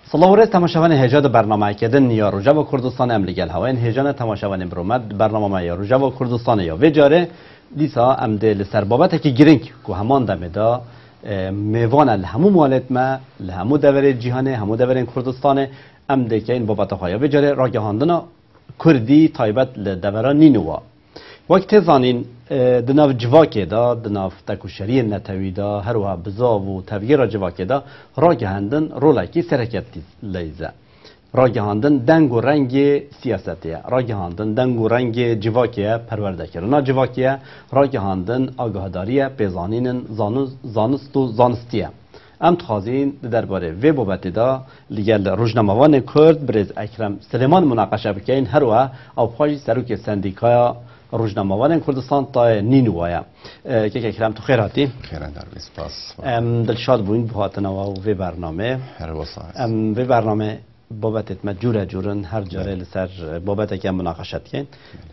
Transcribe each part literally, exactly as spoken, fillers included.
سلام ورز تماشاوان هجاد برنامه کردن یا رجب کردستان امریکا هوای هجان تماشاوان برومد برنامه یا رجب کردستان یا وجاره دیسا ام دل سر بابت که گرینگ کو همان دم دا میوان الهمو مالت ما لهمو دور جهان همو دور کردستان ام ده که این بابت خواهی وجاره راگهاندنا کردی تایبت لدوران نینوا وقت زانین دناف جواکه دا دناف تکوشری نتوی دا هر وها بزاو و تغییر جواکه دا راگهاندن رولاکی سرکت لیزه راگهاندن دنگ و رنگ سیاستیه راگهاندن دنگ و رنگ جواکه پرورده کرنا جواکه راگهاندن آگاهداریه پیزانین زانست و زانستیه ام تخازین درباره وی بابت دا لیگل روزنامه‌وان کرد برز اکرم سلیمان مناقشه بکین هر وها او پاجی سروک سندیکایا روزنامه‌وان کردستان تا نینوایا که اکرم تو خیر هاتی خیران در سپاس ام دلشاد بوین بهاتنا و وی برنامه هر وسایل ام وی برنامه بابت ما جوره جورن هر جاره لسر بابت که مناقشت کن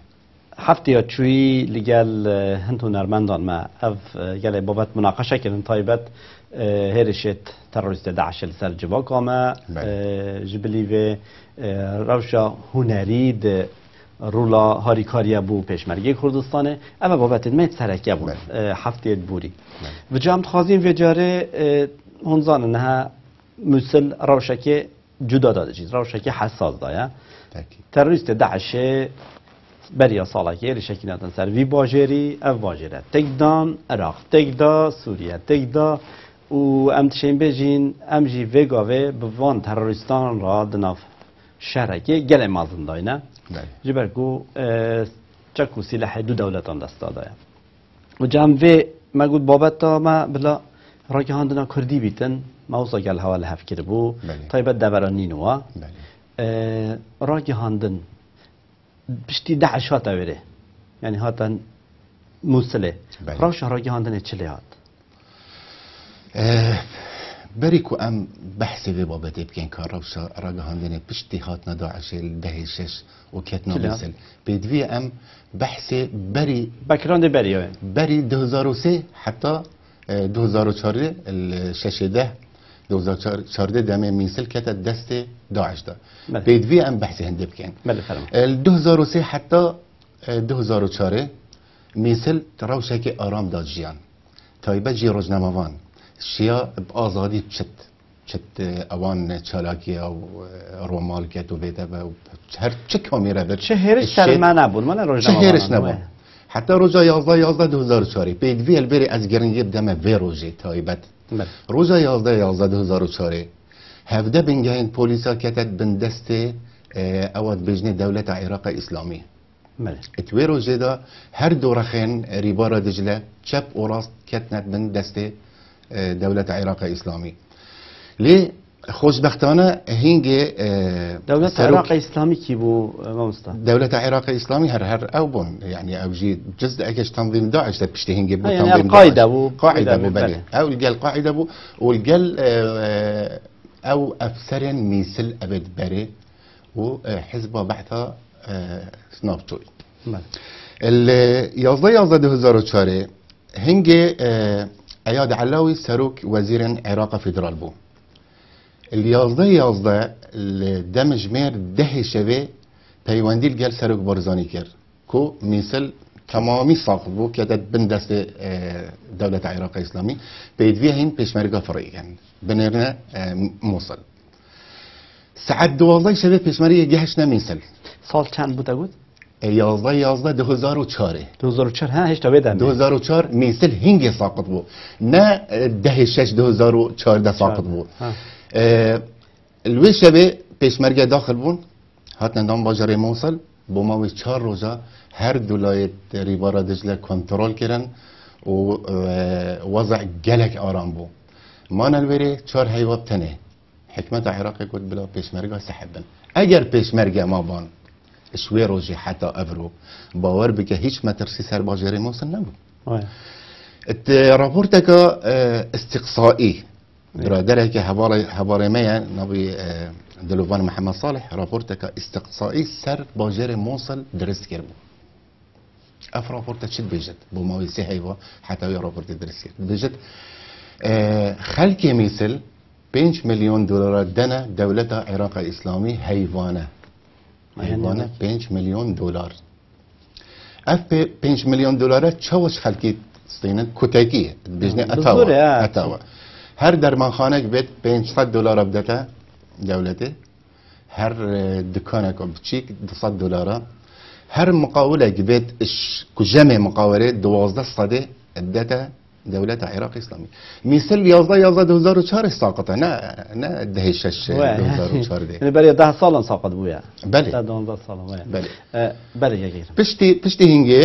هفته یا چوی لیگل هنتو نرمندان ما اف گله بابت مناقشه کردن تایبت هرشت تروریست داعش لسر جواک آمه جبلی و روشا هنری ده رولا هاریکاریا بو پیشمرگی کردستانه اما بابت میت سرکه بود هفته بوری و جام تخازیم و جاره هنزان نه مثل روشکی جدا داده چیز روشکی حساس دایا تروریست داعش بریا ساله که ریشکی نتن سر وی باجری اف باجره تکدان عراق تکدا سوریه تکدا و ام تشین بجین ام جی وگاوه بوان تروریستان را دناف شهرکی گل مازن داینه جبرگو چکو سلاح دو دولتان دست داده و جمعه ما گود بابت تا ما بلا راگهاندنا کردی بیتن ما وصا گل حوال هف کرده بو تایبت دورانی نوا راگهاندن بشتی داعش هاتا وره یعنی هاتا موصله راش راگهاندن چلی هات بری کو ام بحثی به بابت بکن کار روش راگهاندن پشتی هات نداعش دهشش و کتنا موصل بدوی ام بحث بری بکران بری بری دو هزار و سه حتی دو هزار و چهارده الشاشه دو هزار و چهارده دم میسل کت دست داعش دا بدوی ام بحث هنده بکن دو هزار و سه حتی دو هزار و چهار میسل روشه که آرام داد جیان تایبه جی روزنامه‌وان شیا آزادی چت چت اوان چالاکی او رومال کت و بیده و هر چه کامیره بر چه هرش سر من نبود من روزنامه چه هرش نبود حتی روزا یازده یازده دو هزار و چهار پیدوی البری از گرنگی دم وی روزی تایبت روزا یازده یازده دو هزار و چهار هفده بنگهین پولیسا کتت بندست اواد بجنه دولت عراق اسلامی اتوی روزی دا هر دورخین ریبارا دجله چپ و راست کتنت بندست دولت عراق اسلامی لی خوشبختانه هنگ دولت عراق اسلامی کی بو مامستا دولت عراق اسلامی هر هر او بون يعني او جي جزء اكش تنظيم داعش بشتي هنگ بو يعني تنظيم القاعده بو قاعده بو بله او القل قاعده بو والقل او افسر ميسل ابد بري وحزب بعثه سناب توي ال يازده يازده دو هزار و چهار هنگ عياد علاوي سروك وزير عراق فدرال بو اليازده يازده دمج مير ده شوه پیوندی گل سروک بارزانی کرد کو مثل تمامی ساخت بو که داد بندست دولت عراق اسلامی پیدوی هین پیشمرگا فرایگن بنرنا موصل ساعت دوازده شوه پیشمرگا گهش نمیسل سال چند بوده بود؟ یازده یازده دو هزار و چهار دو هزار و چهار ها هشتا بیدم دو هزار و چهار میسل هنگ ساقط بو نه ده شش دو هزار و چهارده ساقط بو الوی شبه پیشمرگا داخل بون هات ندام باجر موصل با ما چهار روزا هر دولایت ریبارا دجله کنترل کردن و وضع گلک آرام بو ما نلوری چهار حیواب تنه حکمت عراقی گفت بلا پیشمرگا سحبن اگر پیشمرگا ما بان شوی روزی حتی افرو باور بکه هیچ مترسی سر باجر موصل نبود ات راپورتك استقصائي برادره که حوالي ميا نبي دلوفان محمد صالح راپورتك استقصائي سر باجر موصل درست کرد اف راپورت چی بيجت بو ماوي سي هيوا حتى وي راپورت درست کرد بيجت خلق مثل پنج میلیون دلار دنه دولت عراق اسلامی حیوانه حیوانه پنج میلیون دلار اف پنج میلیون دلار چوش خلقی استینن کتکی بجنه اتاوا اتاوا هر درمانخانه بیت پانصد دلار بدته دولته هر دکانه که بچیک دویست دلاره هر مقاوله بیت کجمع مقاوله دوازده صده بدته دولت عراق اسلامی مثل یازده یازده دو هزار و چهار ساقطه نه نه ده شش دو هزار و چهار یعنی برای ده سال ساقط بوده بله ده سال بله بله یکی پشتی پشتی هنگه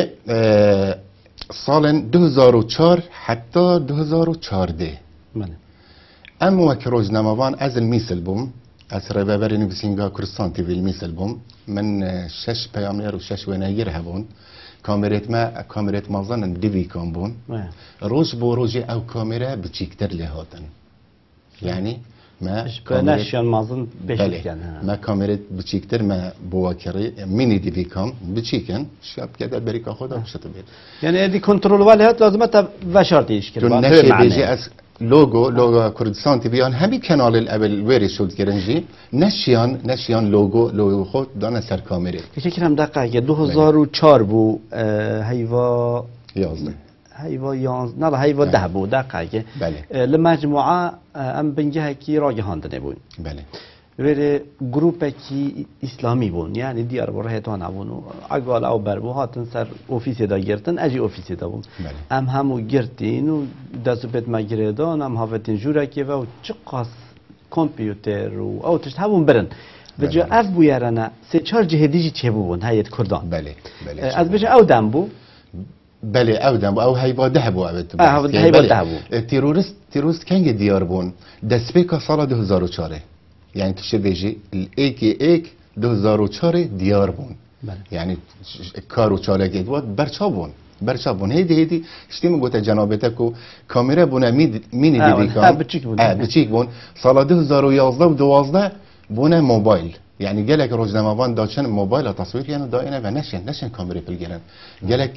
سال دو هزار و چهار حتی دو هزار و چهارده بله اما که روزنامه‌وان از المثل بوم از رهبری نویسنگا کردستان تیوی المثل بوم من شش پیامبر و شش ونایر هبون کامرت ما کامرت مازن دیوی کام بون روز بو روز او کامرا بچیکتر لهاتن یعنی ما نشان مازن بشه ما کامرت بچیکتر ما بواکری مینی دیوی کام بچیکن شاب کده بریکا خدا بشت بید یعنی ادی کنترل ولی هات لازم تا وشارتیش کرد تو نشه بیجی از لوگو لوگو کردستان تیویان همی کانال الاول وری شد کرنجی نشیان نشیان لوگو لوگو خود دانه سر کامره فکر کنم دقیقه دو هزار و چهار بو هیوا یازده هیوا یاز نه هیوا ده بو دقیقه بله لمجموعه ام بنجه کی راگهاندنه بون بله وری گروپ کی اسلامی بون یعنی دیار برهتان ابونو اقال او بربو هاتن سر اوفیس دا گرتن اجی اوفیس دا بون ام همو گرتین و دستوبت مگردان ام هافتین جورا کی و چقاس کامپیوتر و او تشت همون برن و جا اف بو یارنا سه چهار جهدیجی چه بون هیئت کردان بله بله از بشه او دم بو بله او دم او هیبا ده بو اوت اه هیبا ده بو تروریست تروریست کنگ دیار بون دسپیکا سال دو هزار و چهار یعنی تو شبیه ایک ایک دو هزار و چهار دیار بون بله. یعنی کارو چاله گید بود برچا بون برچا بون هیدی هیدی اشتیم گوته جنابته کو کامera بونه مینی دیدی کام بچیک بون اه بچیک بون سال دو هزار و یازده و دوازده بونه موبایل یعنی گلک روزنامه‌وان داشتن موبایل تصویر یعنی داینه و نشن نشن کامera پلگرن گلک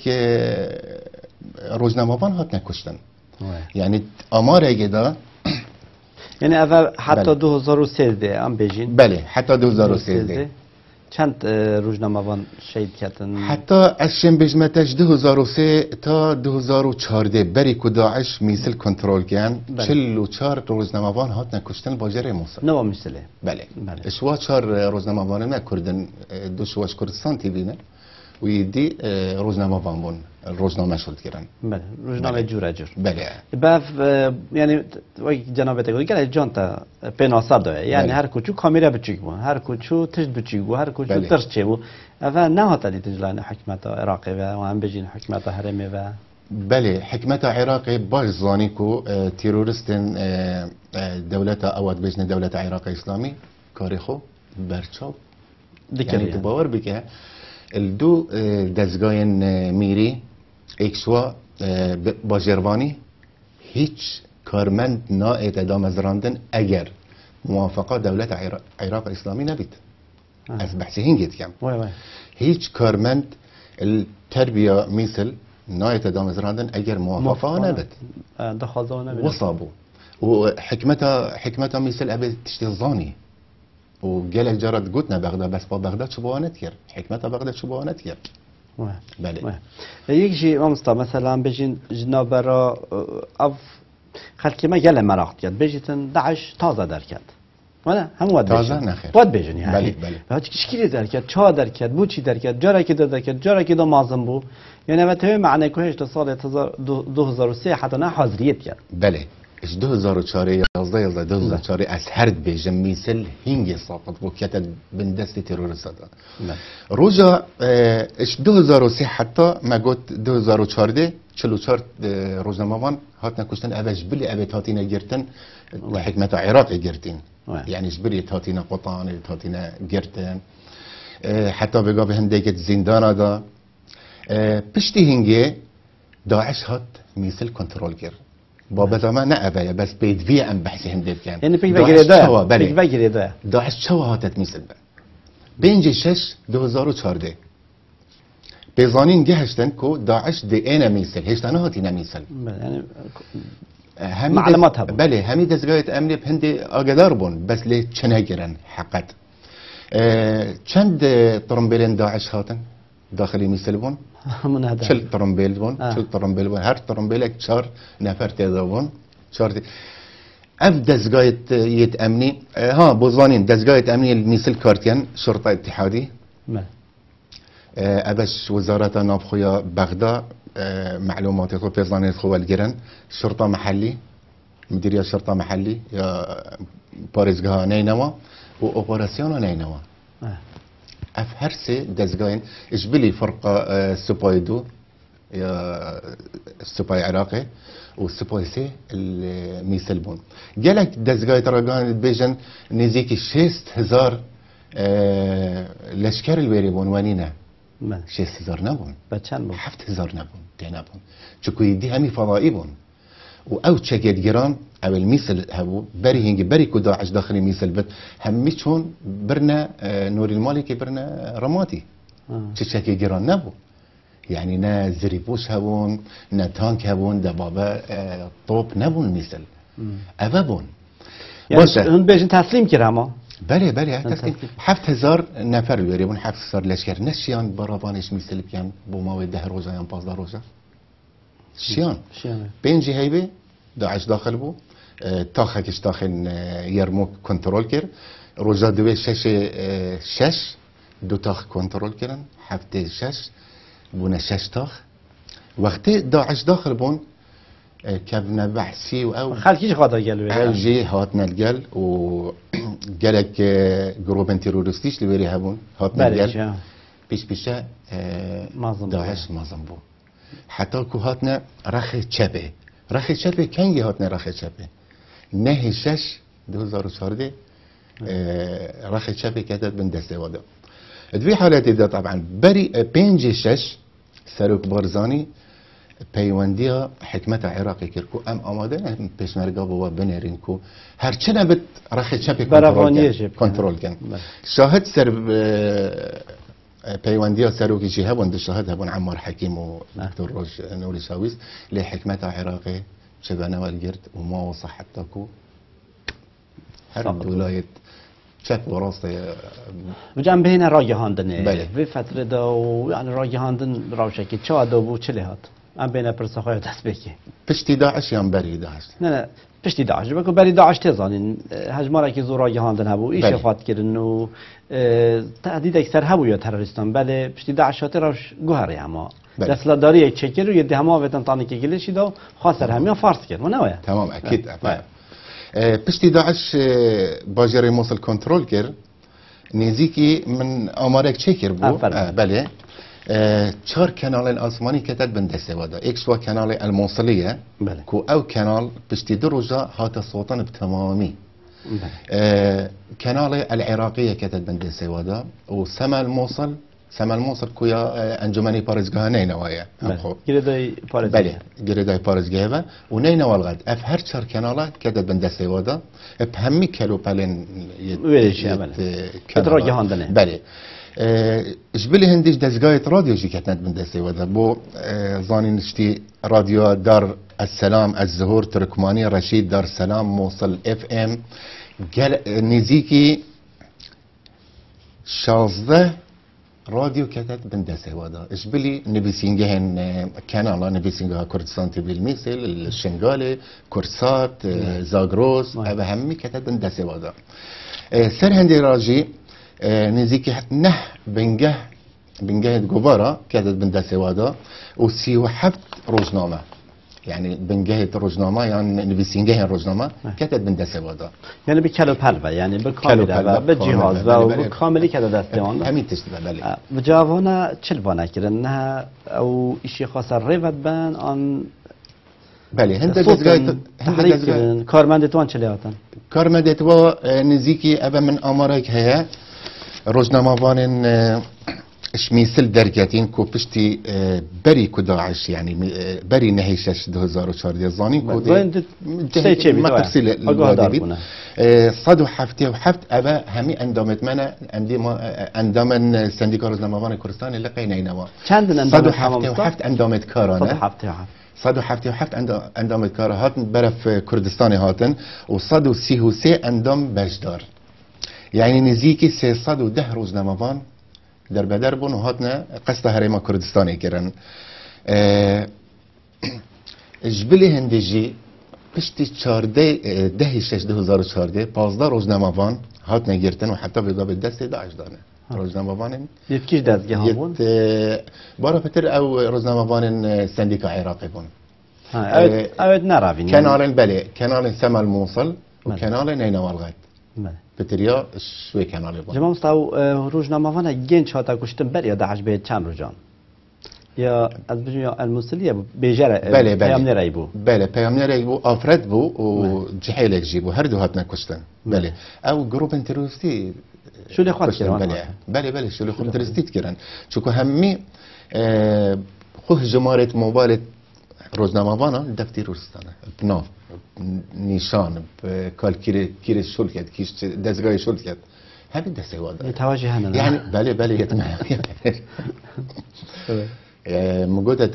روزنامه‌وان هات نکشتن یعنی آمار اگه یعنی اول حتی دو هزار و سیزده هم بجین بله حتی دو هزار و سیزده چند روزنامه‌وان شهید کردن حتی از شن بجمتش دو هزار و سه تا دو هزار و چهارده بری که داعش میسل کنترل کن چل و چهار روزنامه‌وان هات نکشتن باجر موسا نوا مثله بله اشوا چهار روزنامه‌وان ما کردن دو شواش کردستان تیوینه و یدی روزنامه‌وان بون روزنامه شد کردن بله روزنامه جور جور بله بعد یعنی وقتی جناب تقول که جان تا پناسه داره یعنی هر کوچو کامera بچیک بود هر کوچو تش بچیک بود هر کوچو ترس چه بود و نه هات لی تجلان حکمت عراقی و هم بجین حکمت حرمه و بله حکمت عراقی باش زانی کو تروریستن دولت اواد بجن دولت عراق اسلامی کاری خو برچاب یعنی تو باور بکه الدو دزگاین میری اکسوا باجروانی هیچ کارمند نا اعتدام از راندن اگر موافقه دولت عراق اسلامی نبید از بحث هنگید کم هیچ کارمند التربیه مثل نا اعتدام از راندن اگر موافقه نبید وصابو و حکمتا حکمتا مثل ابد تشتیزانی و گلک جرات گوتنا بغداد بس با بغداد شو بوانت کرد حکمتا بغداد شو بوانت کرد بله یک جی امستا مثلا بجین جناب را اف خلکی ما گله مراقب کرد بجیتن داعش تازه در کرد ولی هم واد تازه نخیر واد بجنی بله بله بعد چیکاری در کرد چا در کرد بو چی در کرد جرا که در کرد جرا که دو مازن بو یعنی وقتی معنی کوهش تا سال دو هزار و سه حتی نه حاضریت کرد بله اش دو هزار و چهار یازده یازده دو هزار و چهار از هرد بیجم میسل هنگ ساقط بو کتا بندست تروریست دا روزا اش دو هزار و سه حتی ما گوت دو هزار و چهارده چهل و چهار روزنامه‌وان هات نکشتن اوش بلی اوی تاتینا گرتن حکمت عراق گرتین یعنی بلی تاتینا قطعان تاتینا گرتن حتی بگا به هندگت زندان دا پشتی هنگه داعش هات میسل کنترل کرد بابا زمان نه اوه بس بیدوی ام بحثی هم دید کن یعنی پیک بگیره ده پیک بگیره ده داعش چوا هاتت میسل با بینج شش دو هزار و چهارده بزانین گهشتن که داعش دی اینا میسل هشتانه هاتی نمیسل یعنی معلومات هبون بله همین دستگاه امنی بهندی آگدار بون بس لی چنگرن حقیقت چند ترمبیلن داعش هاتن داخلی میسل بون همون هذا چل ترمبیل بون چل ترمبیل بون هر ترمبیل یک چهار نفر تعداد بون چهار اف دستگاه یت امنی ها بوزوانین دستگاه امنی میسل کارتین شرطه اتحادی ابش وزارت نافخویا بغداد معلومات خو بيزاني خو الجيران شرطه محلي مديريه شرطه محلي يا باريزغا نينوا و اوبراسيون نينوا اف هرسي دزغاين اجبلي فرقه سوبايدو يا سوباي عراقي و سوباي سي الميسلبون قالك دزغاي تراغان بيجن نزيكي شيست هزار لشكر الويريبون وانينا شيست هزار نبون بچن بون هفت هزار نبون ده نبون چکوی دی همی فضایی بون و او چکید گران او المثل هبو بری هنگی بری که داعش داخل میسل بد همی چون برنا نور المالی که برنا رمادی چه چکی گران نبو يعني نا زريبوش هبون نا تانك هبون ده بابا طوب نبون میسل ابابون يعني هم بيجن تسليم كده ما بله بله تسليم هفت هزار نفر يريبون هفت هزار لشکر نشيان برابانش میسل بیان بو ماوی ده روزا یا پازده روزا شيان شيان بينجي هيبه داعش داخل بو تاخكش داخل يرموك كنترول كر روزا دوی شش شش دو تاخ كنترول كرن هفته شش بونا شش تاخ وقتی داعش داخل بون كابنا بحثي او خلكيش غادا قالوا او جي هاتنا الجل و قالك جروب تيرورستيش اللي ويري هبون هاتنا الجل بيش بيشا داعش مازن بو حتی که هاتنا رخ چپه رخ چپه کنگی هاتنا رخ چپه نه شش دو هزار و چهارده رخ چپه کتت بن دسته واده دوی حالتی ده طبعا بری پنج شش سروک بارزانی پیوندی حکمت عراقی کرد که ام آماده نه پیشمرگا بوا بنرین که هرچه نبت رخ چپه کنترول کن شاهد سر پیوندی سروکی چی هبون ده شاهد هبون عمار حکیم و دکتر روش نوری شاویز لی حکمت عراقی چه بنوال گرد و ما وصح حتی کو هر ولایت چپ و راست بجنب هنا راجهاندنه بله في فتره دو يعني راجهاندن راوشکی چه دو بو چه هات ام بین پرسخای دست بکی پشتی داعش یا بری داعش نه نه پشتی داعش بکو بری داعش تزانین هجماره که زور راجهاندن هبو ایش فات کردن و تهدید اکثر هبو یا تروریستان بله پشتی داعش هات راش گوهری اما دستلا داری یک چکر و یه دهما وتن تانی که گلیشی دو خاصر همیا فارس کرد و نه تمام اكيد پشتی داعش باجر موصل کنترل کرد نزیکی من آمارک چکر بو بله چهار کانال آسمانی کتت بن دستوادا ایکس و کانال الموصلیه بله کو او کانال پشتی دو روزا هات صوتن بتمامی کانال العراقیه کتت بن دستوادا و سما الموصل سما الموصل كويا انجمني بارزگاه نينوايا خب گردای پارزگاه بله گردای پارزگاه و نينوا الغد اف هر چهار کانالا کدت بن دستوادا بهمی کلو پلن ویش عمل کدرا جهاندنه بله اجبلي هندش دزگاه رادیو جی کتنت بن دستوادا بو زانی نشتی رادیو دار السلام الزهور ترکمانی رشید دار السلام موصل اف ام نزیکی شازده راديو كتت بن دسوادا اشبلي نبيسينجهن كانالا نبيسينجها كردستان تبيل ميسل الشنغالي كورسات زاغروس ابا همي كتت بن دسوادا سر هندي راجي نزيكي نه بنجه بنجه جوبارا كتت بن دسوادا وسي وحبت روزنامه يعني بنجهة روزنامه يعني نبيسينجه روزنامه كتت بن دسوادا يعني بكلو پلبه يعني بالكامل بالجهاز و بالكامل كده دستيان همین تشتبه بله بجاوانا چل بانه كرنها او اشي خاص ريفت بان ان بله هند دزگاه هند دزگاه کارمندتوان چلیاتن کارمندتوا نزیکی ابا من آمارک هيا روزنامه وانن شميسل درجاتين كو بشتي بري كو داعش يعني بري نهيشش دو هزار و چهارده زاني كو دي ما ترسل الوادبين صدو حفتي وحفت ابا همي اندامت منا اندي ما اندامن سنديكا روزنامه‌وان كردستان اللي قينينوا چند اندامت صدو حفتي وحفت اندامت كارانه صدو حفتي وحفت صد و هفتاد و هفت اندام کار هاتن برف کردستان هاتن و صد و سی و سه اندام بجدار یعنی نزیکی سیصد و ده روزنامه‌وان در بدر بون و هاتن قصد هرما کردستانی کرن جبلی هندجی پشتی چارده ده شش دو هزار و چارده پازده روزنامه‌وان هات نگرتن و حتی به دست داعش دانه روزنامه‌وان یکیش دستگاه ها بون بارا فتر او روزنامه‌وان سندیکا عراقی بون اوید نروین کنال بله کنال سما الموصل و کنال نینوالغت پتریا شوی کنال بون جمع مستو روزنامه‌وان گنج هاتا کشتن بر یا داعش به چند روزان یا از بجوی الموصلیه بیجره بله پیام نرایی بو بله پیام نرایی بو آفرد بو و جحیلک جیبو هر دو هات نکشتن بله او گروپ تروریستی شو اللي خاطر كده بله بله بله شو اللي خاطر ترستيت كيران شو همي خوه جمارة موبايل روزنامه وانا دفتر روستانه بناف نشان بكال كير كير شول كده كيش دزگاه شول كده همین دسته وادا توجه هنا يعني بله بله يتمع مجود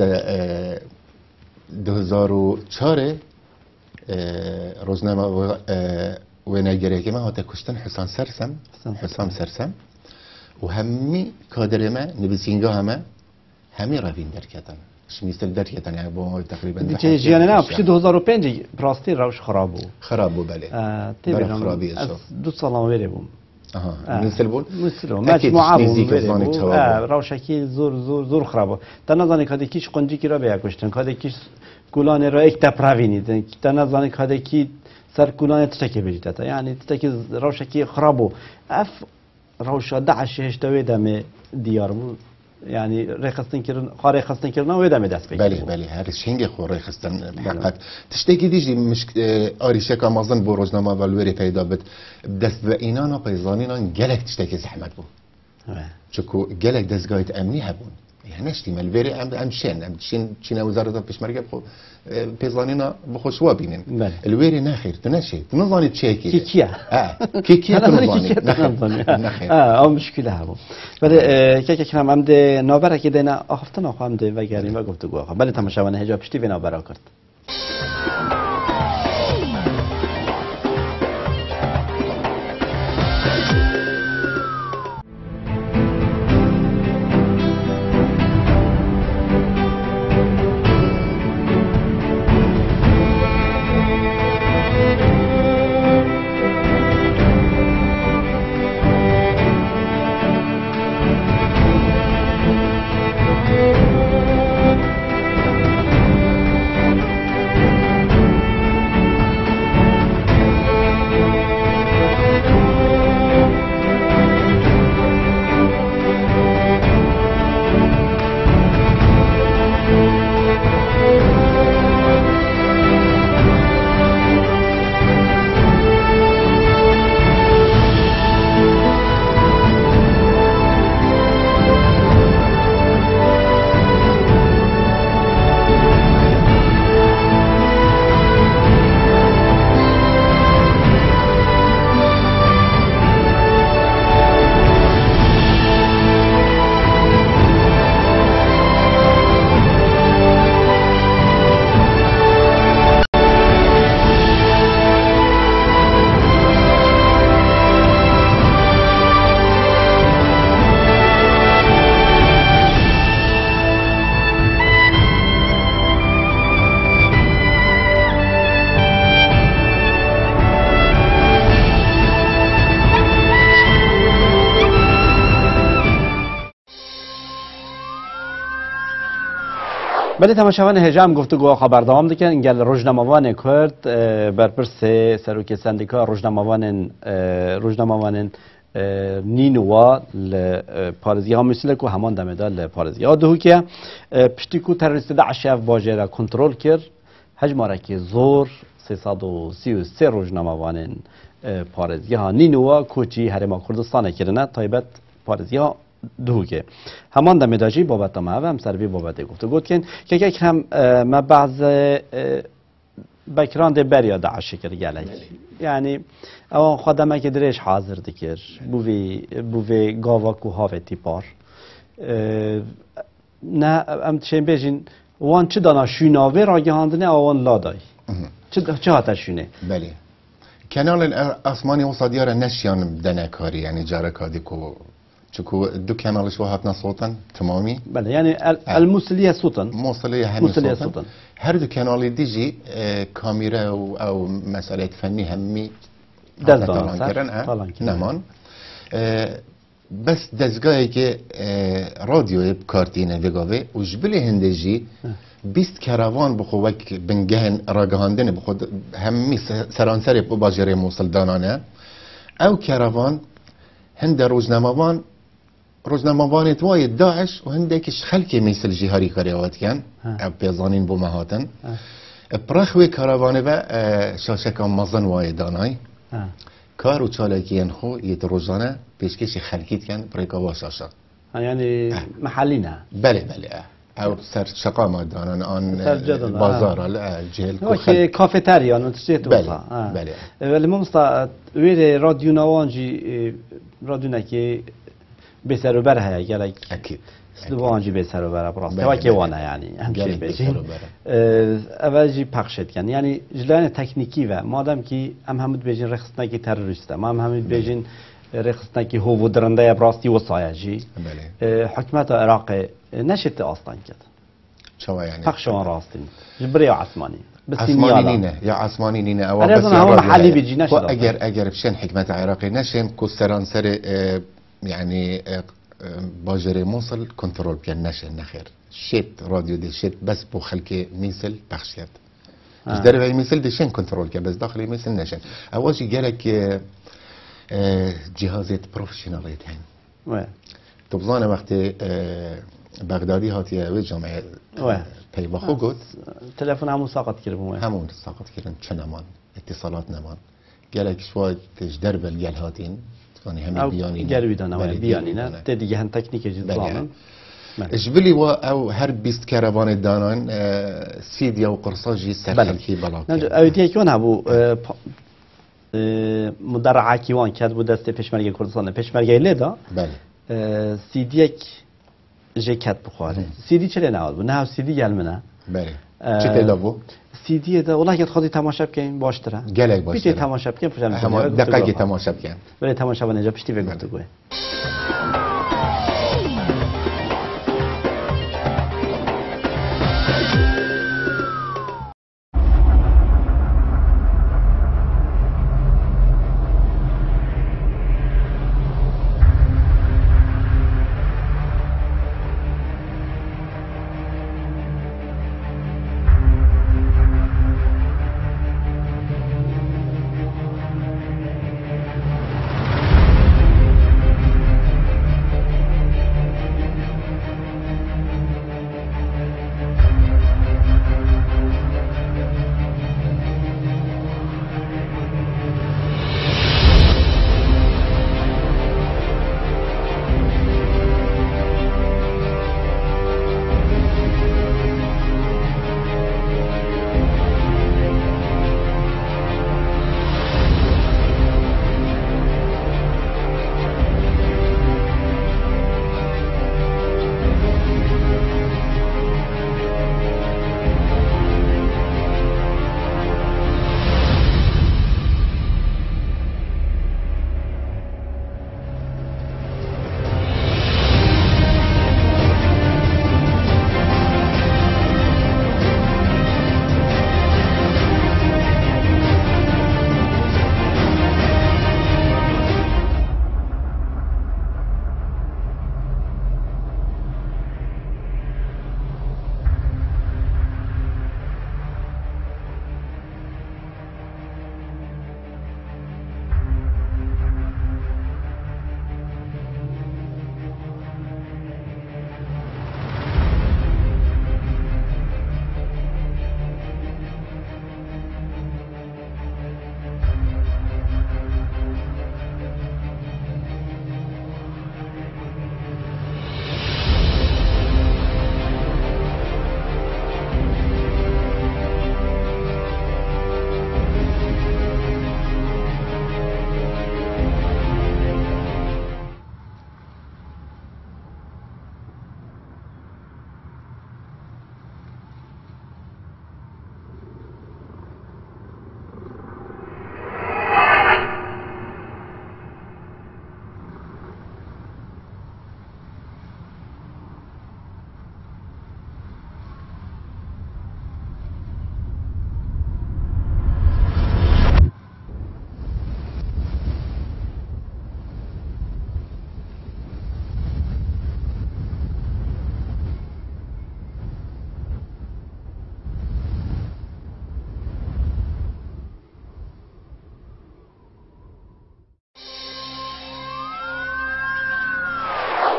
دو هزار و چهار روزنامه و نگره که ما هات کشتن حسان سرسم حسام سرسم و همی کادر ما نویسینگاه همه همی روین در کردن شمیستل در کردن یعنی با تقریبا دیگه جیانه نه پیش دو هزار و پنج راستی روش خراب بود خراب بود بله برای خرابی از دو سال آوری بوم آها مثل بود مثل بود مجموعه بود روشکی زور زور زور خراب تا نزانی کادی کیش قنجی کی را بیا کشتن کادی کیش گولان را یک تپراوینید تا نزانی کادی کی سر کلان تشتكي بجدته يعني تشتكي روشكي خرابو اف روشا داعش هشتوي دم ديار بو يعني ريخستن كرن خاري خستن كرنا ويدم دست بيجي بله بله هر شنگ خور ريخستن فقط تشتكي ديجي مش آريشه كامازن بو روزنامه والوري پیدا بد دست و اینانا پیزانینا گلک تشتكي زحمت بو چكو گلک دستگاهت امنی هبون يعني نشتي مالفيري ام ام شين ام شين شين وزاره البشمركه بخو بيزانينا بخو شوا بينن الويري ناخير تنشي تنظاني تشيكي كيكيا اه كيكيا تنظاني اه اه مشكله هبو بله که کلام هم ده نابره که دینا آخفتن آخو هم ده و گریم و گفتگو آخو بله تماشاوانه هجا پشتی و نابره کرد بله تماشاوان هجام گفتگو خبر دوام دکن انگل روزنامه‌وان کرد برپرس سروک سندیکا روزنامه‌وان روزنامه‌وان نینوا پارزی ها مثل که همان دمدا ل پارزی ها دو که پشتی کو تروریست داعش باجه را کنترل کرد هجماره که زور سیصد و سی و سه روزنامه‌وان پارزی ها نینوا کوچی هرما کردستان کردن تایبت پارزی ها دو که همان دمیداجی بابت ما هم سربی بابت گفته گفت که که یک هم ما بعض بکران ده بریا داعش کرد گله یعنی اون خدمه که درش حاضر دکر بوی بوی گاوا کو هاوتی پار نه ام چین بیشین وان چه دانا شوناوه را گهاندنه آوان لادای چه چه هات شونه بله کانال آسمانی و صدیار نشیان بدنه کاری یعنی جاره کادی کو چکو دو کانالش وهاتنا صوتا تمامي بله يعني الموصلية صوتا موصلية همي موصلية صوتا, صوتا. هر دو كانال دیجی كاميرا او, أو مسألة فني همي دز دانسر طالان نمان بس دزگاهی که رادیو بکارتینه بگاوه و جبلی هندجی بیست کراوان بخوک بنگهن راگهاندن بخود همی سرانسر باجره موصل دانانه او کراوان هند روزنامه‌وان روزنامه‌وان توای داعش و هندکش خلکی میسل جهاری کاریوات کن او پیزانین بو مهاتن پرخوی کاروانه و شاشکان مزن وای دانای کار و چالکیان خو یت روزانه پیشکش خلکیت کن پریکا واشاشا یعنی محلی نه بله بله او سر شقا ما دانن آن بازار جهل کو خل کافتریا نو تشیت بله بله ولی ممستا ویر رادیو نوانجی رادیو نکی بسر و بره هیا گلک اكيد سلوانجی بسر و بره براست هوا که وانه یعنی همچین بچین اولی پخشت کن یعنی جلان تکنیکی و مادام که هم همود بچین رخصت نکی تروریسته ما هم همود بچین رخصت نکی هو درنده براستی و سایجی حکمت عراق نشت آستان کرد شو يعني پخشوان راستین جبری عثمانی عثمانی نینه یا عثمانی نینه او بس هم محلی بيجي نشد اگر اگر بشن حکمت عراقی نشن کسران سر يعني باجر موصل كنترول بيان نشن نخير شيت راديو دي شيت بس بو خلكي ميسل بخش كرد مش داري باي ميسل دي شن كنترول كرد بس داخلي ميسل نشن اول شي قالك جهازات بروفيشناليت هين واه تبظانا وقت بغدادي هاتي اوي جامعه واه پی باخو گفت تلفن همون ساقط کردم همون ساقط کردن چه نمان اتصالات نمان گلک شوید تش دربل گل هاتین يعني هم بياني قالوا يدانا ولا بياني نا تدي هن تكنيك جزء اجبلي و او هر بيست كرفان دانان سيديا وقرصاجي سرخل كي بلاك نجا اودي كون ابو مدرعه كيوان كاد بو دست پشمرگه کردستان پشمرگه لدا بله سیدیک جکت بخوره سیدی چه نه بود نه سیدی گلمنه بله چه تلابو سیدی ده والله که خودی تماشا بکنین باشتره گلک باشتره پیش تماشا بکن پشم همه دقیقی تماشا بکن ولی تماشا با نجا پشتی به گفتگوه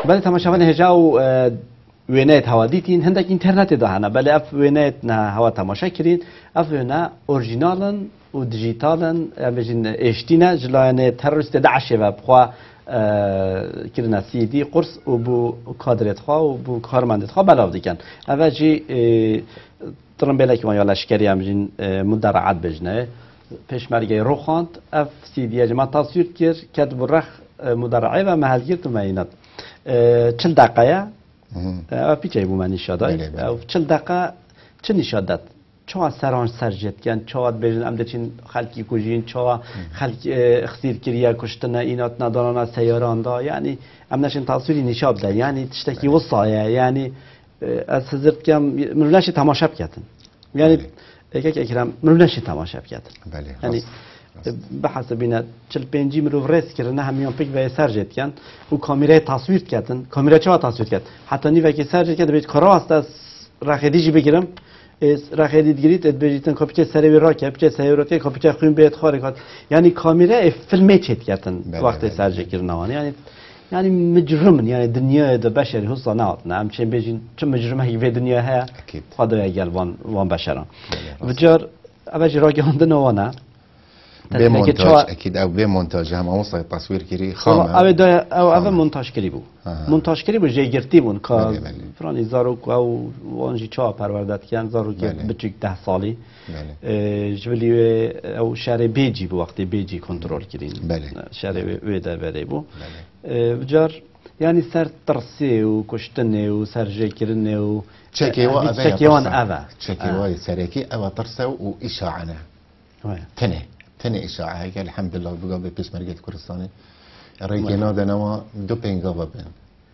بله تماشاوان هجاو وینایت هوا دیتین هندک اینترنت دهانه بله اف وینایت نه هوا تماشا کرین اف وینا اورجینالن و دیجیتالن بجین اشتینا جلایه تروریست داعش و بخوا کرنا سیدی قرص و بو کادرت خوا و بو کارمندت خوا بلاو دیکن اوجی ترم بله که ما یا لشکری هم جین مدرعات بجنه پیشمرگی روخاند اف سیدی جمع تصویر کرد کد برخ مدرعه و محلگیر تو مینات چل دقیقه او پیچه بو من نشادای او چل دقیقه چه نشادت چه سرانش سرجت کن چه بیشتر ام دچین خالقی کوچین چه خالق خسیر کریه کشتن اینات ندارن سیاران دا یعنی ام نشین تصویری نشاب ده یعنی تشتکی وصایه یعنی از هزارت کم مرونش تماشا کردن یعنی یک اکرام مرونش تماشا کردن یعنی بحسب چل پنجی مرو ریس کردن همیان پیک و سرجت کن و کامیرای تصویر کردن کامیرا چه تصویر کرد حتی نیوه که سرجت کرد بیت کارا است از رخیدیجی بگیرم رخیدید گیرید اد بجیتن کاپیچه سری را که کاپیچه سری را که کاپیچه خویم بیت خاره کات یعنی کامیرا فیلم چت کردن وقتی سرجت کردن یعنی یعنی مجرم یعنی دنیا د بشری حسنا نه نام چه بجین چه مجرمه هی به دنیا ها خدا یگل وان وان بشران وجار اوج راگهاند نوانه به مونتاژ اكيد او به مونتاژ هم وصل تصویر کری خامه او دا او او مونتاژ کری بو مونتاج کری بو جگرتی بون که فرانی زارو او وانجی چا پروردت کن زارو که بچیک ده سالی جولی او شهر بیجی بو وقتی بیجی کنترل کردین شهر وی در بری بو بجار یعنی سر ترسی و کشتن و سرجه کردن و چکی و اوه چکی وان اوه چکی وای سرکی اوه ترسه و اشاعنا تنه تنه اشاعه که الحمد لله بقى به پیش مرگت کردستانی ریکنا دنما دو پنگا ببن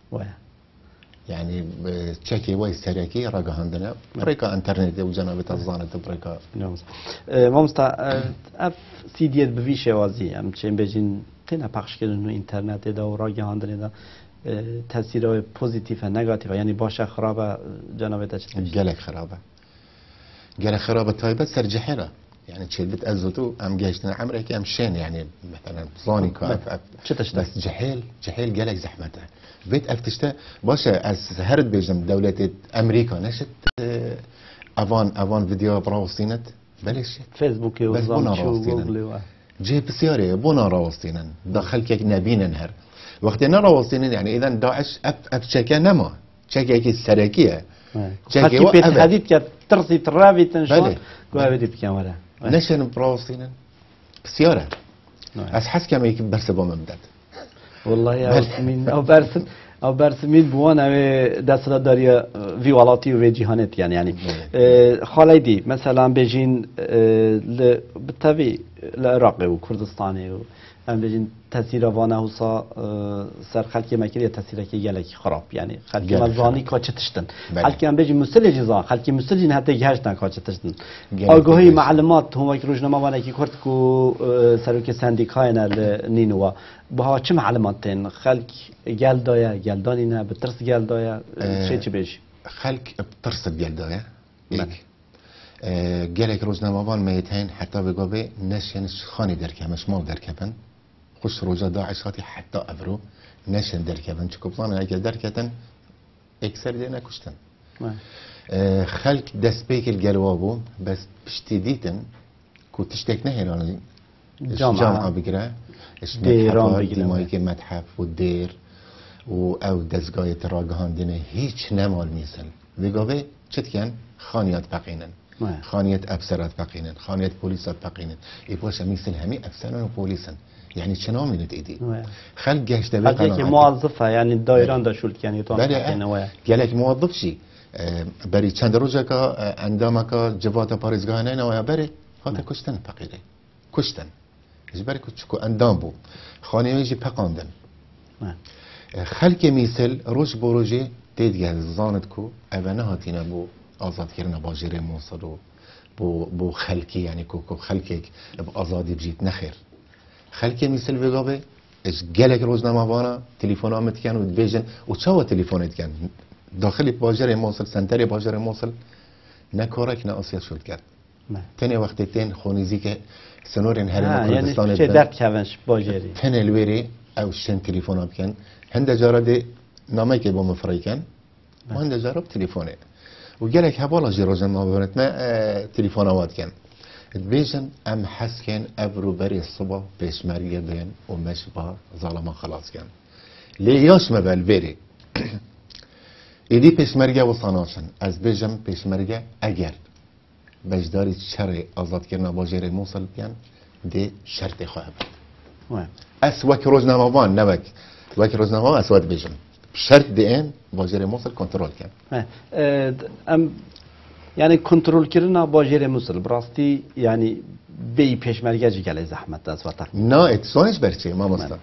يعني تشكي واي سريكي راجع عندنا بريكا انترنت وجنابة الزانة بريكا نعم مامستا اف سي دي بفيشه وازي ام چين بجين تنا پخش کردن اینترنت دا و راجع عندنا دا تاثیر پوزیتیو و نگاتیو یعنی باشه خرابه جنابه تا چه گلک خرابه گلک خرابه تایبه سر جحره يعني تشيل بيت ازوتو ام جيشتنا عمرك ام شين يعني مثلا زاني كاف بس جحيل جحيل قالك زحمته بيت افتشتا باشا از هرد بيجم دولة امريكا نشت افان افان فيديو براوستينت بلش فيسبوك وزانشو جي بسياري بونا راوستينن داخل كيك نبين نهر وقت نراوستينن يعني اذا داعش اف اف شكا نما شكا كي السركيه شكا بيت حديد كت ترسي ترابي تنشون قوي بدي بكام ولا نشن براوستينن بسيارة أسحس كم يك برسبه ممدد والله يا مين أو برسم أو برسمين بوانا دست داري في ولاتي و جهانت يعني يعني خالدي مثلا بيجين بالتالي العراق وكردستاني و هم بيجين تأثير وانا وصا سر خلق مكيري تأثيره كي جالك خراب يعني خلق مزاني كاتشتشتن خلق هم بيجي مسلج جزا خلق مسلجين حتى جهشتن كاتشتشتن آگاهی معلومات هم که روزنامه وانه کی کرد کو سروک سندیکاینا نینوا با چه معلوماتن خلق گل دایا گلدانی نه بترس گل دایا چه چی بیش خلق بترس گل دایا یک گلک روزنامه وان میتین حتی بگوی نشینش خانی درکمش مال درکبن خوش روزا داعش هاتی حتی افرو نشن درکبن چه کبلان اگر درکتن اکثر دینا کشتن خلق دست بیک الجلوابو بس پشتی دیتن کو تشتک نهیران جامعه بگیره دیران بگیره دیمایی که متحف و دیر و او دستگاه تراگهاندنه هیچ نمال میسن بگوه چت کن خانیات بقینن خانیت افسرات بقینن خانیت پلیسات بقینن ای باشه میسن همی افسران و پلیسن يعني شنو من ايدي خلق جهش تبي قال موظفه يعني الدايران دا شولت يعني تو قال لك موظف شي بري چند روزه که عندما که جوات پاریزگاه نه نویا بری هات کشتن فقیره کشتن ايش بري كو اندام بو خانه يجي پقاندن خلق میسل روز بروجه دیدگه زانت کو اوانه هاتینا بو آزاد کردن باجر موصل و بو بو خلقی يعني كو كو خلقك بآزادی بجيت نخير خلقی میسل بگابه اش گلک روزنامه وانا تليفون آمد کن و بیجن و چاوا تليفونت کن داخل باجر موصل سنتر باجر موصل نکارک نه آسیت شد کرد تنی وقتی تن خونیزی که سنورین هرم کردستان یعنی چه درد کونش باجری تن الویری او شن تليفون آب کن هنده جارده نامه که با مفریکن من جرب تلفونه و گلک هبالا جیروز ما ببرد ما تلفون آواد کن بیشن ام حس کن ابرو بری الصبح پیشمرگه بین و مش با ظالما خلاص کن لیاش مبل بری ایدی پیشمرگه و صناشن از بیشم پیشمرگه اگر بجداری شر آزاد کردن با جیر موصل بیان دی شرط خواهد اس وک روزنامه‌وان نوک وک روزنامه اسود بیشم شرط دی این با جیر موصل کنترل کن ام یعنی کنترل کردن با جیر موصل براستی یعنی بی پیشمرگه جی گله زحمت از وقت نه اتسانش برچه ما مستم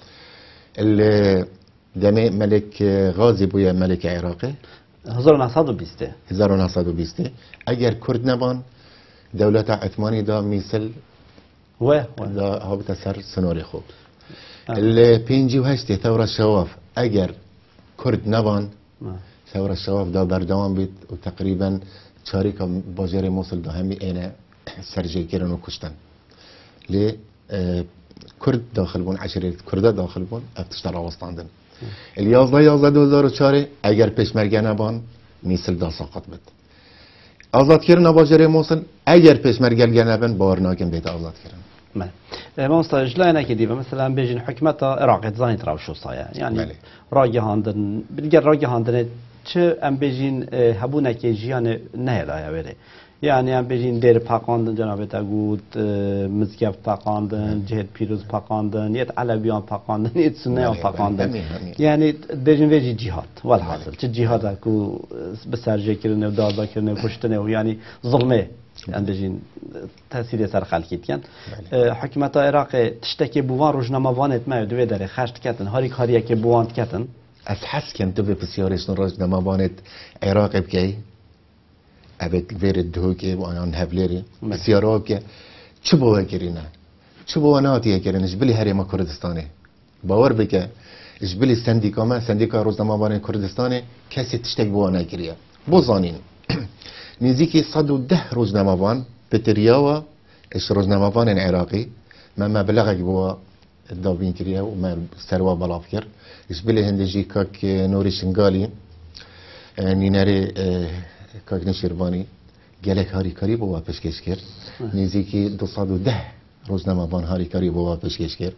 ال دمه ملک غازی بویا ملک عراقی هزار و نهصد و بیست هزار و نهصد و بیست اگر کرد نبان دولت عثمانی دا میسل و دا هابت سر سنوری خوب ال پنجی و هشت ثوره شواف اگر کرد نبان ثوره شواف دا بردوام بید و تقریبا چاری که باجر موصل دا همی اینه سرجه کردن و کشتن لی کرد داخل بون عشریت کرده داخل بون افتشتر آوستاندن الیازده یازده دو هزار و چهار اگر پیشمرگه نبان میسل دا ساقط بد آزاد کردن باجر موصل اگر پیشمرگه نبان باور ناکن بیت آزاد کردن ما مستر جلای نکدی و مثلا بیشین حکمت عراق زانی تراو شو سایه یعنی راگی هاندن بلگر راگی هاندن چه ام بیشین هبونه که جیان نه لایه بره یعنی ام بیشین دیر پاکاندن جناب تاگود مزگف پاکاندن جهت پیروز پاکاندن یت علویان پاکاندن یت سنه پاکاندن یعنی بیشین ویجی جهاد والحاصل چه جهاد اکو بسرجه کردن و دادا کردن و کشتن و یعنی ظلمه ام بیشین تأثیر سر خلقیت کن حکمت عراق تشتکی بوان روزنامه وانت ما دوی داره خشت کتن هاری کاریه که بوان کتن از حس کن تو به بسیارش روزنامه وانت عراق بکی ابد ویر دوگه و آن هفلری بسیار که چه بوه کرینه چه بوه ناتیه کرینه جبلی هریم کردستانه باور بکه جبلی سندیکا ما سندیکا روزنامه وان کردستانه کسی تشتک بوه نکریه بوزانین نزدیکی صد و ده روزنامه وان بتریاوا اش روزنامه وان عراقی ما مبلغ بوه دابین کریه و ما سروا بلاف کرد جبلی هندجی کاک نوری شنگالی نیناری کاک نشیروانی گلک هاری کاری بوا پیشکش کرد نزدیکی دویست و ده روزنامه وان هاری کاری بوا پیشکش کرد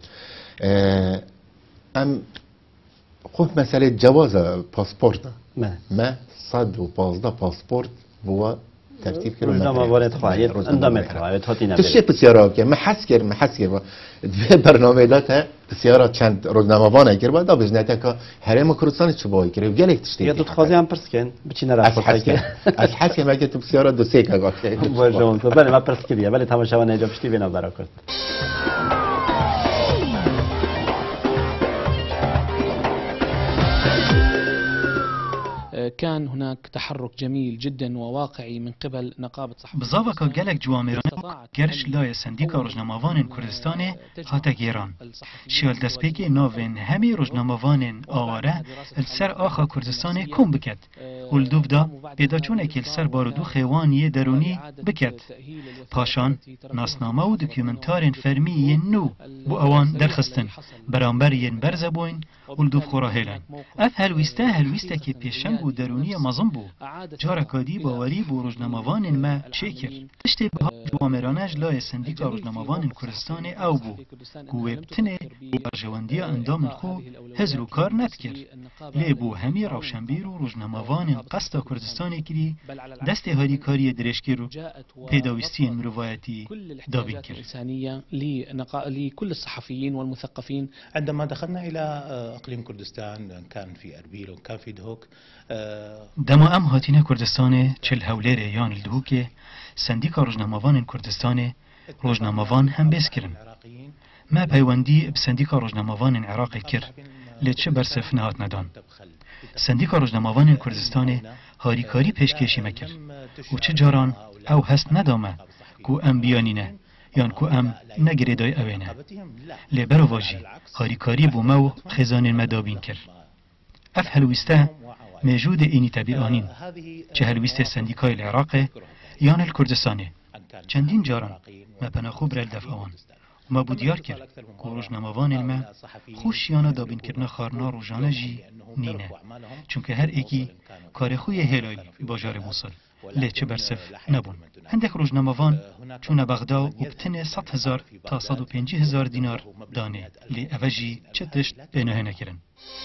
ام خوب مسئله جواز پاسپورت ما صد و پانزده پاسپورت بوا ترتیب کرد روزنامه وان خواهید اندامت خواهید هاتی نبرد تشی بسیارا که ما حس کرد ما حس کرد دو برنامه داته بسیارا چند روزنامه وانه کرد بعد بجنته که هرم کردستان چه باید کرد گلک تشتی یا دوت خواهی هم پرس کن بچینه رفت که از حس که مگه تو بسیارا دو سه که گفته باشه تو بله ما پرس کردیم ولی تماشا نجا پشتی بنا برا کرد كان هناك تحرك جميل جدا وواقعي من قبل نقابة صحفيين بزاوك جالك جواميران گرش لای سندیکا روزنامه‌وان کردستان هاتا گیران شیال دسپیکی ناوین همی روزنامه‌وان آواره السر آخا کردستان کم بکد ولدوف دا پیدا چونه که السر بارودو خیوانی درونی بکد پاشان ناسنامه و دوکیومنتار فرمی نو بو اوان درخستن برانبر ین برزبوین ولدوف خورا هیلن اف هلویسته هلویسته که پیشنگ و درونی مزم بو جارکادی باوری بو روزنامه‌وان ما چکر تشتی به جوامرانج لای سندیکا روزنامه‌وان کردستان او بو گویبتنه برجواندی اندام خو هزرو کار نتکر لی بو همی روشنبیر و روزنامه‌وان قصد کردستان کری دست هاری کاری درشکر و پیداویستی مروایتی دابین کر لكل الصحفيين والمثقفين. عندما دخلنا إلى اقليم كردستان كان في اربيل وكان في دهوك دما ام هاتینه کردستان چل هولیر یان الدهوک سندیکا روزنامه‌وان کردستان روزنامه‌وان هم بیس کرن ما پیوندی بسندیکا روزنامه‌وان عراق کر لچه برسف نهات ندان سندیکا روزنامه‌وان کردستان هاریکاری پیشکشی مکر و چه جاران او هست ندامه کو ام بیانینه یان کو ام نگریدای اوینه لبرو واجی هاریکاری بو مو خزان مدابین کر اف هلویسته موجود اینی تبیانین چه هلویسته سندیکای العراق یان الکردستانه چندین جاران ما پناخوب رل دفعوان ما بود دیار کرد که روزنامه‌وان ما خوشیانه دابین کردن خارنا روزانه جی نینه چونکه هر ایکی کار خوی هلایی باجار بوصل لی چه برسف نبون هندک روزنامه‌وان چون بغدا و بتنه صد هزار تا صد و پنجاه هزار دینار دانه لی اوجی چه تشت اینه نکردن.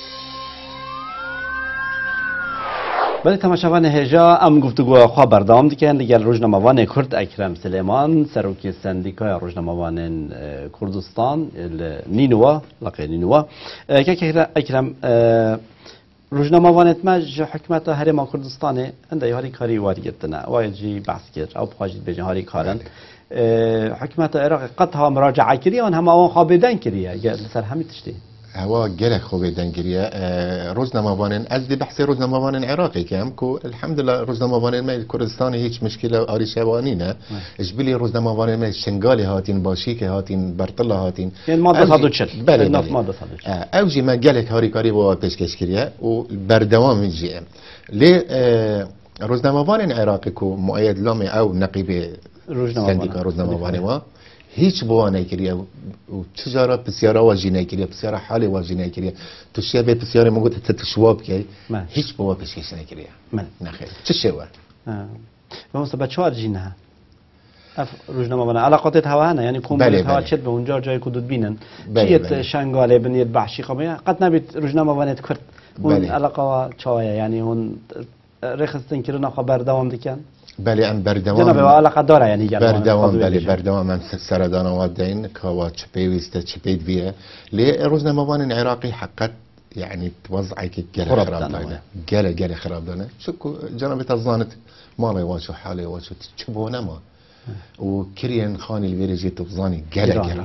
بله تماشاوان هجا ام گفتگو خواه بردام دیگه لگل روزنامه‌وان کرد اکرم سلیمان سروکی سندیکای روزنامه‌وان کردستان نینوا لقی نینوا که اکرم روزنامه‌وانت مج حکمت هرم کردستان انده هاری کاری واریتنا واجی بحث کرد او بخواجید بجن هاری کارن حکمت عراق قط ها مراجعه کردی آن هم آن خوابیدن کردیه سر همین تشتی هوا جلك خوبي دنجريا روزنامه‌وان از دي بحث روزنامه‌وان عراقي كام كو الحمد لله روزنامه‌وان ما الكردستاني هيك مشكله اري شوانينا اجبلي روزنامه‌وان ما شنغالي هاتين باشيك هاتين برطله هاتين يعني ما تصادو تشل بله ما تصادو اوجي ما جلك هاري كاري بو بيشكش كريا وبردوام يجي لي روزنامه‌وان عراقي كو مؤيد لامي او نقيب سنديكا روزنامه‌وان ما هیچ بوانه کریه و تجارت بسیار واجینه کریه بسیار حال واجینه کریه تو شیء به بسیار موجود حتی تشواب کی هیچ بوا پیشکش نکریه من نخیر چه شوا ما مثلا بچه‌ها جینه اف روزنامه‌وان علاقات هواهنه یعنی کوم بله هوا چت به اونجا جای کدود بینن چیت شنگاله بنیت بحشی قبیه قد نبید روزنامه‌وان کرد اون علاقه چایه یعنی اون رخصتن کردن خبر دوام دکن بله ام بردوام جناب علاقه داره یعنی بردوام بله بردوام ام سردان وادين كوا تشبيويست تشبيد فيها لي روزنامه‌وان عراقي حقت يعني توزعك جل خراب دانا جل جل خراب دانا شكو جناب تظانت مالي واشو حالي واشو تشبونا ما وكريان خاني الفيرجي تبزاني جل جل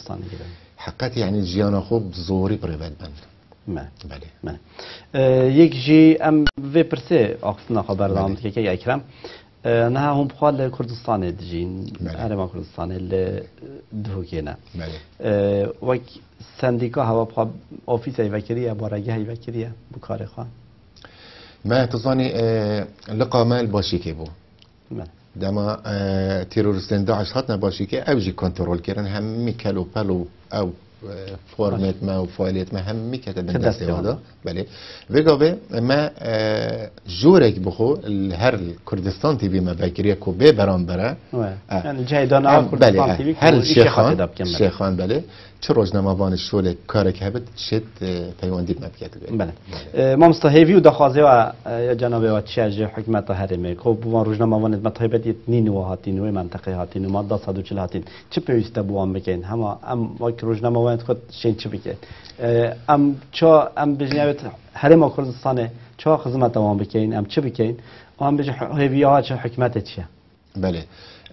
حقت يعني جيانا خوب زوري بريفات بند ما بله ما یک جی ام وی پرسه آخسنا خبر دارم که که اکرم نه هم بخواد کردستان دیجین هرم کردستان ل دهوکینا وک سندیکا هوا بخواد آفیس ایوکریه بارگه ایوکریه بکار خواه ما تظني لقى مال باشيكي بو دما تيرورستين داعش هاتنا باشيكي اوجي كنترول كيرن هم كلو بالو او فرمت ما و فعالیت ما هم كتب من دسته هذا بله وگاوه ما جورك بخو هر كردستان تي بي ما بكريه كو به برام بره يعني جهيدان كردستان تي بي هر شيخان شيخان بله چه روزنامه‌وان شول کارک هبت شد پیوندید مبکت بله ما مستهیوی و دخوازه و جناب و چه حکمت هرمه خب بوان روزنامه‌وان مطالبات نینو هاتین و منطقه هاتین و ماده صد و چهل هاتین چه پیوسته بوان بکن هم ام وقت روزنامه‌وان خود شین چه بکن ام چه ام بجنبت هرم کردستان چه خدمت دوام بکن ام چه بکن ام بج هیویا چه حکمت چیه بله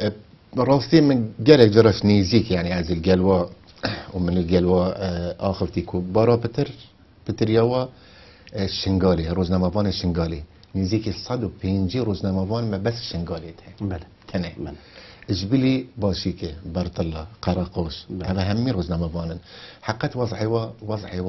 راستی من جالك جرش نيزيك يعني از الجلوه ومن الجلوه آخفتي كو بارا بتر بترياوا شنغالي روزنامه‌وان شنغالي نزيك صد و پنجاه روزنامه‌وان ما بس شنغالي ده بله تنه اجبلي باشيكه برطله قراقوش هذا همي روزنامه‌وان حقت وضعي وضعي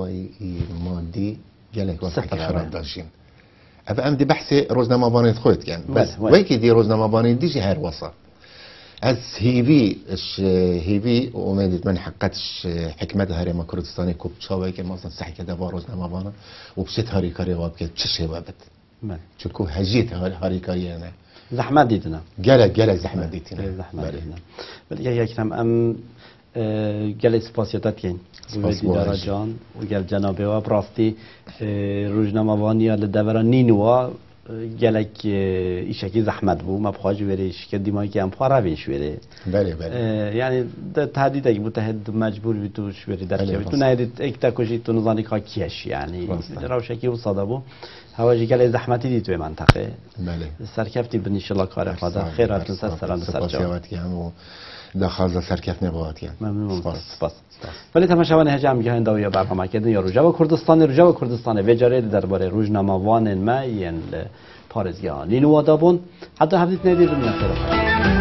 مادي جالك وضعي خراب داشين ابا ام دي بحثي روزنامه‌وان خوت كان بس ويكي دي روزنامه‌وان ديجي هر وصل از هیوی اش هیوی اومدت من حقتش حکمت هرم کردستانی کوب چاوی که مثلا صحیح که دوا روزنامه‌وان و بشت هاری کاری واب که چه شی وابد من چکو هجیت هاری کاری نه زحمت دیدنا گله گله زحمت دیدنا زحمت دیدنا ولی یک کم ام گله سپاسیات کن دیدار جان و گل جناب و براستی روزنامه‌وانی ل دوران نینوا گلک ایشکی زحمت بود ما بخواهی وریش که دیمایی که هم پارویش وری بله بله یعنی تهدید اگه بود تهدید مجبور بی توش وری در که تو نهدید ایک تا کشی تو نزانی که کیش یعنی روشکی و صدا بود هواجی گله زحمتی دید توی منطقه بله سرکفتی بنیش الله کار خدا خیرات نسا سلام سر جا داخل سرکف نباید کن ممنون سپاس سپاس ولی تماشاوان هجا میگه هنده یا برنامه کردن یا روزا کردستان روزا کردستان و جاره درباره روزنامه‌وان ما ین پارزگان اینو وادابون حتی هفتید ندید نمیشه